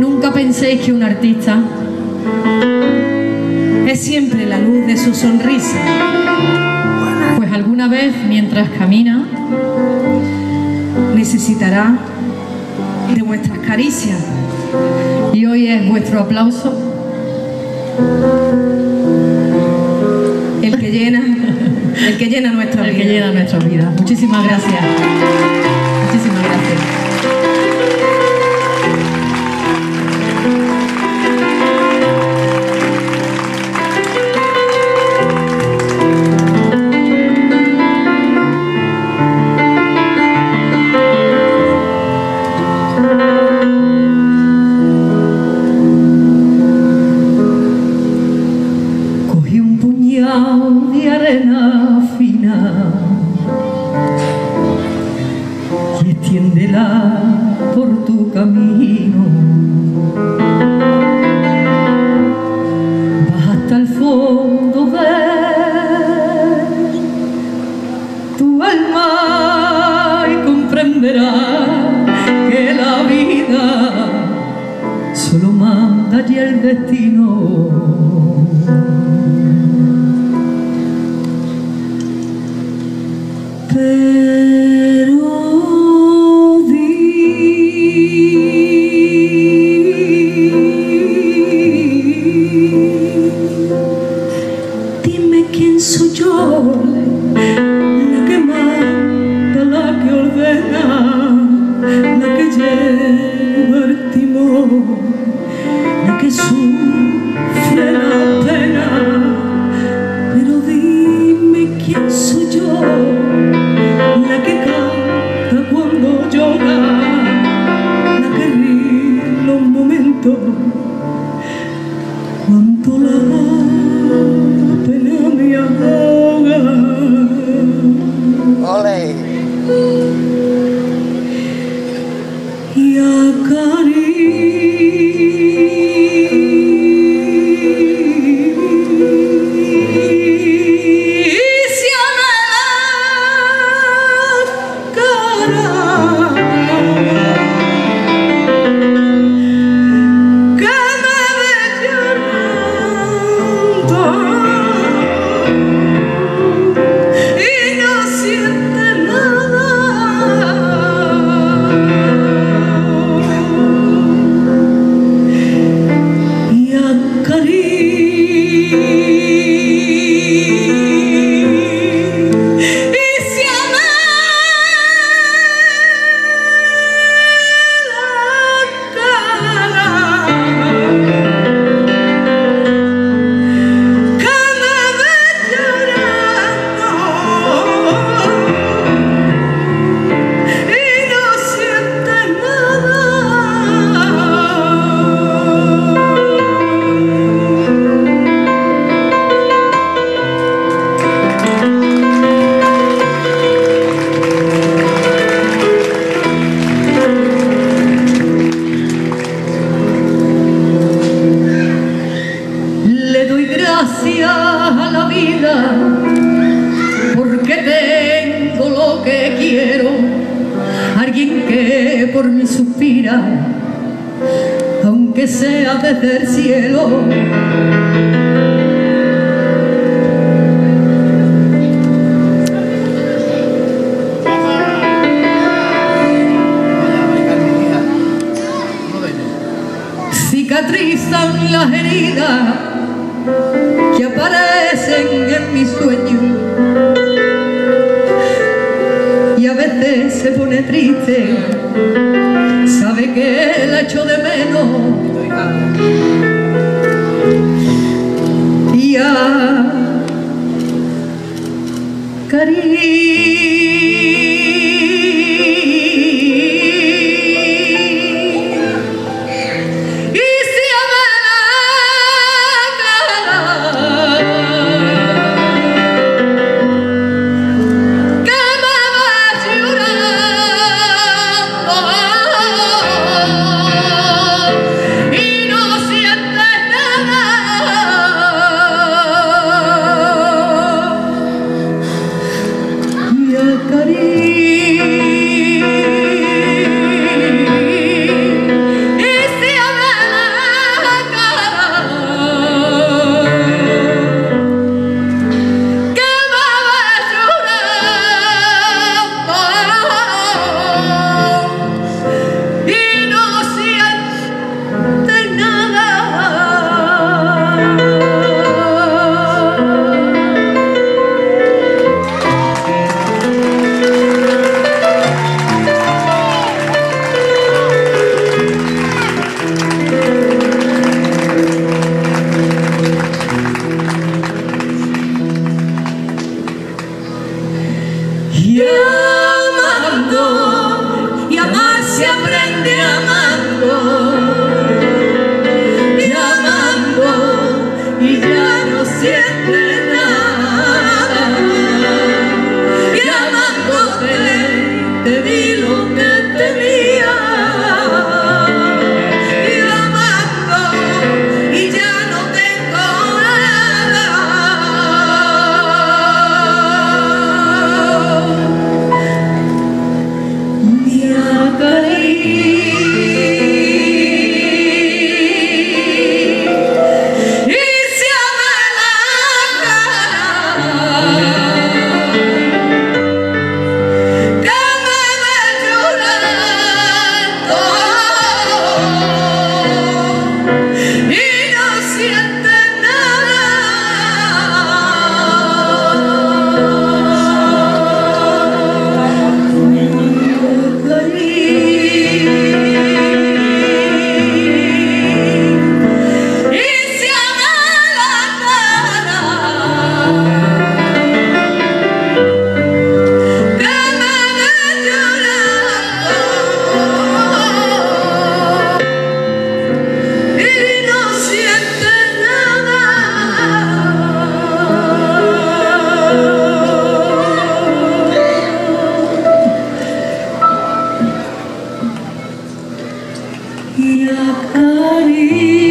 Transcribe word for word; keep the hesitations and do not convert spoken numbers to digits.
Nunca penséis que un artista es siempre la luz de su sonrisa, pues alguna vez mientras camina necesitará de vuestras caricias, y hoy es vuestro aplauso el que llena, el que llena nuestra vida. El que llena nuestra vida. Muchísimas gracias. Muchísimas gracias. De arena fina y extiéndela por tu camino, vas hasta el fondo de tu alma y comprenderás que la vida solo manda allí el destino. Pero di, dime quién soy yo, la que manda, la que ordena, la que lleva el timón, la que sufre la pena. Pero dime quién soy yo, la que canta cuando llora, la que ríe los momentos cuando la pena me ahoga. ¡Ole! Y acaricia a la vida porque tengo lo que quiero, alguien que por mí suspira, aunque sea desde el cielo. Cicatrizan las heridas que aparecen en mi sueño, y a veces se pone triste, sabe que la echo de menos, y a cariño y acaricia